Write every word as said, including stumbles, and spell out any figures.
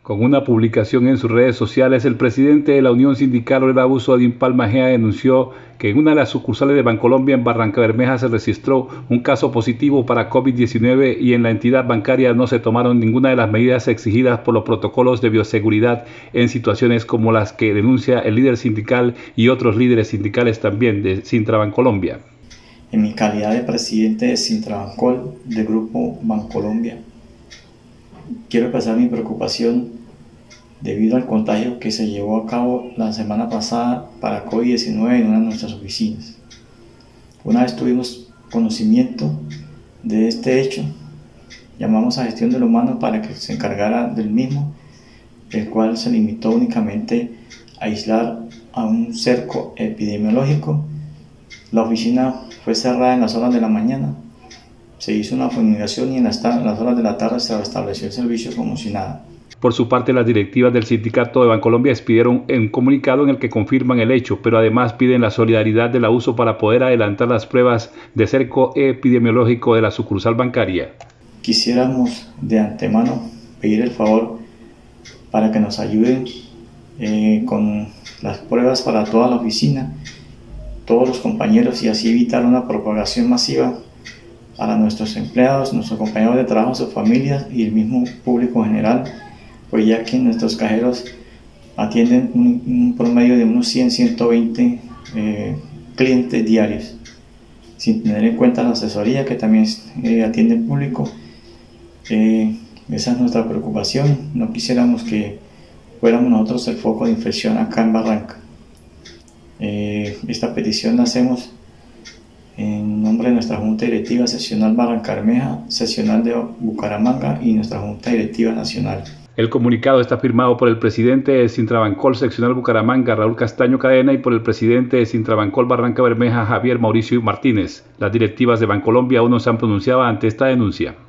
Con una publicación en sus redes sociales, el presidente de la Unión Sindical, Obrera Abuso, Adín Palma Gea, denunció que en una de las sucursales de Bancolombia en Barrancabermeja se registró un caso positivo para COVID diecinueve y en la entidad bancaria no se tomaron ninguna de las medidas exigidas por los protocolos de bioseguridad en situaciones como las que denuncia el líder sindical y otros líderes sindicales también de Sintra Bancolombia. En mi calidad de presidente de Sintra Bancol, del Grupo Bancolombia, quiero expresar mi preocupación debido al contagio que se llevó a cabo la semana pasada para COVID diecinueve en una de nuestras oficinas. Una vez tuvimos conocimiento de este hecho, llamamos a Gestión de lo Humano para que se encargara del mismo, el cual se limitó únicamente a aislar a un cerco epidemiológico. La oficina fue cerrada en las horas de la mañana, se hizo una fumigación y en las, en las horas de la tarde se restableció el servicio como si nada. Por su parte, las directivas del sindicato de Bancolombia expidieron un comunicado en el que confirman el hecho, pero además piden la solidaridad del abuso para poder adelantar las pruebas de cerco epidemiológico de la sucursal bancaria. Quisiéramos de antemano pedir el favor para que nos ayuden eh, con las pruebas para toda la oficina, todos los compañeros, y así evitar una propagación masiva para nuestros empleados, nuestros compañeros de trabajo, sus familias y el mismo público en general, pues ya que nuestros cajeros atienden un, un promedio de unos cien a ciento veinte eh, clientes diarios, sin tener en cuenta la asesoría que también eh, atiende el público. Eh, esa es nuestra preocupación. No quisiéramos que fuéramos nosotros el foco de infección acá en Barranca. Eh, esta petición la hacemos en nombre de nuestra Junta Directiva Seccional Barrancabermeja, Seccional de Bucaramanga y nuestra Junta Directiva Nacional. El comunicado está firmado por el presidente de Sintra Bancol Seccional Bucaramanga, Raúl Castaño Cadena, y por el presidente de Sintra Bancol Barrancabermeja, Javier Mauricio Martínez. Las directivas de Bancolombia aún no se han pronunciado ante esta denuncia.